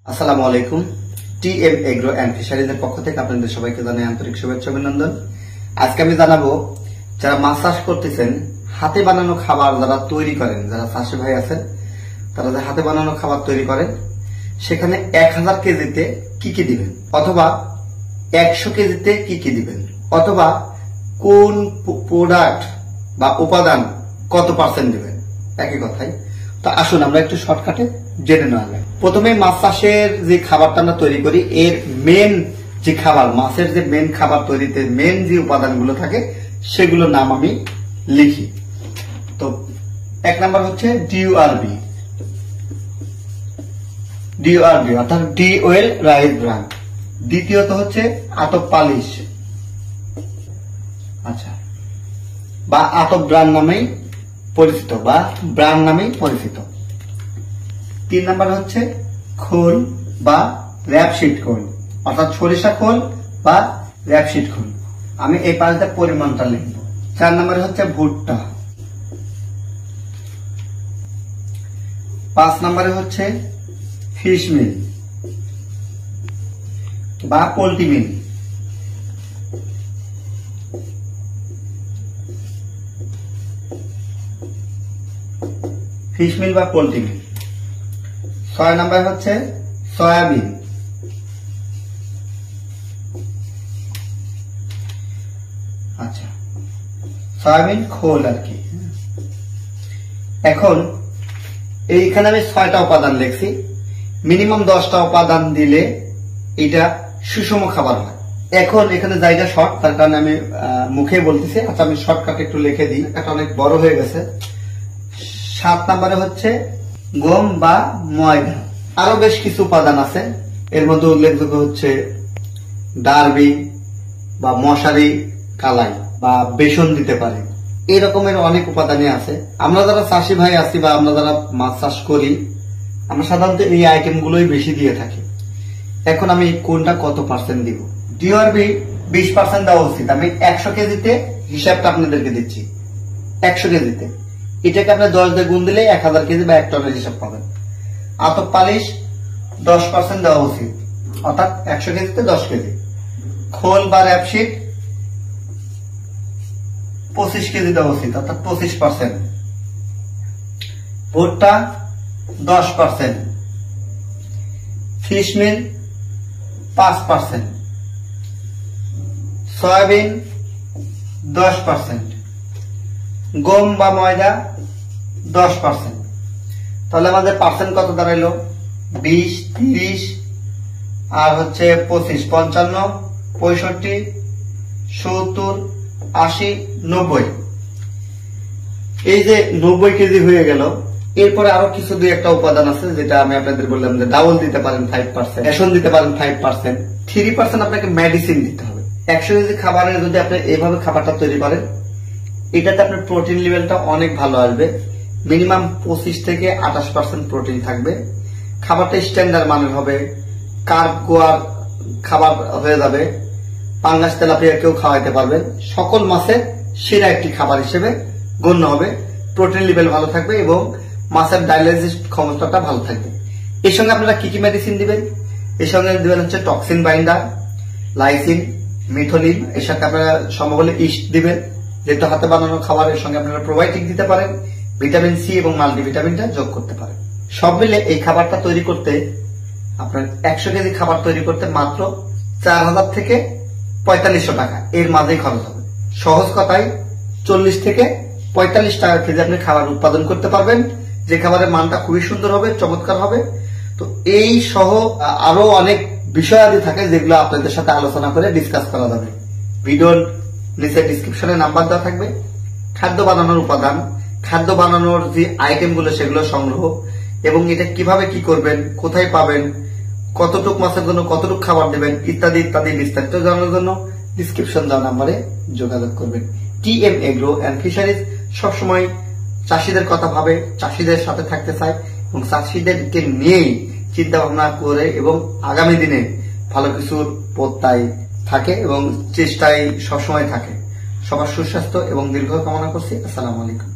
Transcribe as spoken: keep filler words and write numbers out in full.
আসসালামু আলাইকুম। TM agro and ফিশারিজের পক্ষ থেকে আপনাদের সবাইকে জানাই আন্তরিক শুভেচ্ছা অভিনন্দন। আজকে আমি জানাবো যারা মাছ চাষ করতেছেন, হাতে বানানো খাবার যারা তৈরি করেন, যারা চাষি ভাই আছেন তারা যে হাতে বানানো খাবার তৈরি করেন সেখানে এক হাজার কেজিতে কি কি দিবেন, অথবা একশো কেজিতে কি কি দিবেন, অথবা কোন প্রোডাক্ট বা উপাদান কত পার্সেন্ট দিবেন, একই কথাই। তো আসুন আমরা একটু শর্টকাটে জেনে নেওয়া যায়। প্রথমে মাছ চাষের যে খাবারটা আমরা তৈরি করি, এর মেন যে খাবার, মাছের যে মেন খাবার তৈরিতে মেন যে উপাদানগুলো থাকে সেগুলোর নাম আমি লিখি। তো এক নাম্বার হচ্ছে ডিউআরবি, ডিউআরবি অর্থাৎ ডি ওয়েল রাইস ব্রান। দ্বিতীয়ত হচ্ছে আতপ পালিশ, আচ্ছা, বা আতপ ব্রান নামেই পরিচিত বা ব্রান নামেই পরিচিত। তিন নাম্বার হচ্ছে খোল বা র্যাপশিট খোল, অর্থাৎ সরিষা খোল বা র্যাপশিট খোল। আমি এই পাঁচটা পরিমাণটা লিখব। চার নাম্বারে হচ্ছে ভুট্টা। পাঁচ নাম্বারে হচ্ছে ফিশ মিল বা পোল্ট্রি মিল। ফিশ মিল বা পোল্ট্রি মিল। ছয় নাম্বার হচ্ছে সয়াবিন। আচ্ছা, সয়াবিন খোল আর কি। এখন এইখানে আমি ছয়টা উপাদান লিখছি, মিনিমাম দশটা উপাদান দিলে এটা সুষম খাবার হয়। এখন এখানে জায়গা শর্ট, তার কারণে আমি মুখে বলতেছি। আচ্ছা, আমি শর্টকাট একটু লিখে দিই, এটা অনেক বড় হয়ে গেছে। সাত নাম্বারে হচ্ছে গম বা ময়দা। আরো বেশ কিছু উপাদান আছে, এর মধ্যে উল্লেখযোগ্য হচ্ছে ডারবি বা মশারি কালাই বা বেসন দিতে পারে। এই রকমের অনেক উপাদানই আছে। আমরা যারা চাষি ভাই আছি বা আমরা যারা মাছ চাষ করি, আমরা সাধারণত এই আইটেম গুলোই বেশি দিয়ে থাকি। এখন আমি কোনটা কত পার্সেন্ট দিব? ডিআরবি বিশ পার্সেন্ট দেওয়া উচিত। আমি একশো কেজিতে হিসাবটা আপনাদেরকে দিচ্ছি। একশো কেজিতে এটাকে আপনার দশ দিয়ে গুণ দিলে এক হাজার কেজি বা এক টনের হিসাব পাবেন। আতপ পালিশ দশ পার্সেন্ট দেওয়া উচিত, অর্থাৎ একশো কেজিতে দশ কেজি। খোল বা র্যাপশিট পঁচিশ কেজি দেওয়া উচিত, অর্থাৎ পঁচিশ পার্সেন্ট। ভুট্টা দশ পার্সেন্ট। ফিশ মিল পাঁচ পার্সেন্ট। সয়াবিন দশ পার্সেন্ট। গম বা ময়দা দশ পার্সেন্ট। তাহলে আমাদের পার্সেন্ট কত দাঁড়াইলো? বিশ, তিরিশ আর হচ্ছে পঁচিশ, পঞ্চান্ন, পঁয়ষট্টি, সত্তর, আশি, নব্বই। এই যে নব্বই কেজি হয়ে গেল। এরপরে আরো কিছু দুই একটা উপাদান আছে, যেটা আমি আপনাদের বললাম যে ডাউল দিতে পারেন ফাইভ পার্সেন্ট, রেশন দিতে পারেন ফাইভ পার্সেন্ট, থ্রি পার্সেন্ট আপনাকে মেডিসিন দিতে হবে। একশো কেজি খাবারে যদি আপনি এইভাবে খাবারটা তৈরি করেন, এটাতে আপনার প্রোটিন লেভেলটা অনেক ভালো আসবে। মিনিমাম পঁচিশ থেকে আঠাশ পার্সেন্ট প্রোটিন থাকবে। খাবারটা স্ট্যান্ডার্ড মানের হবে, কার্ব গোয়ার খাবার হয়ে যাবে। পাঙ্গাস তেলাপিয়া কেউ খাওয়াইতে পারবেন। সকল মাছের সেরা একটি খাবার হিসেবে গণ্য হবে। প্রোটিন লেভেল ভালো থাকবে এবং মাছের ডায়ালাইসিস ক্ষমতাটা ভালো থাকবে। এর সঙ্গে আপনারা কি কি মেডিসিন দিবেন? এর সঙ্গে দিবেন হচ্ছে টক্সিন বাইন্ডার, লাইসিন, মিথোলিন। এর সাথে আপনারা সম্ভব হলে ইস্ট দিবেন, যেহেতু হাতে বানানো খাবারের সঙ্গে আপনারা প্রোবায়োটিক দিতে পারেন। ভিটামিন সি এবং মাল্টিভিটামিনটা যোগ করতে পারেন। সব মিলে এই খাবারটা তৈরি করতে আপনার একশো কেজি খাবার তৈরি করতে মাত্র চার হাজার থেকে পঁয়তাল্লিশশো টাকা এর মাঝেই খরচ হবে। সহজ কথায় চল্লিশ থেকে পঁয়তাল্লিশ টাকা কেজি আপনি খাবার উৎপাদন করতে পারবেন, যে খাবারের মানটা খুবই সুন্দর হবে, চমৎকার হবে। তো এই সহ আরো অনেক বিষয়াদি থাকে যেগুলো আপনাদের সাথে আলোচনা করে ডিসকাস করা যাবে। ভিডিওর নিচে ডিসক্রিপশনে নাম্বার দেওয়া থাকবে। খাদ্য বানানোর উপাদান, খাদ্য বানানোর যে আইটেম গুলো সেগুলো সংগ্রহ, এবং এটা কিভাবে কি করবেন, কোথায় পাবেন, কতটুক মাছের জন্য কতটুক খাবার দেবেন, ইত্যাদি ইত্যাদি বিস্তারিত জানার জন্য ডিসক্রিপশন দেওয়া নাম্বারে যোগাযোগ করবেন। টিএম এগ্রো এন্ড ফিশারিজ সবসময় চাষিদের কথা ভাবে, চাষিদের সাথে থাকতে চায় এবং চাষিদেরকে নিয়েই চিন্তা ভাবনা করে এবং আগামী দিনে ভালো কিছুর প্রত্যয় থাকে এবং চেষ্টায় সবসময় থাকে। সবার সুস্বাস্থ্য এবং দীর্ঘ কামনা করছি। আসসালামু আলাইকুম।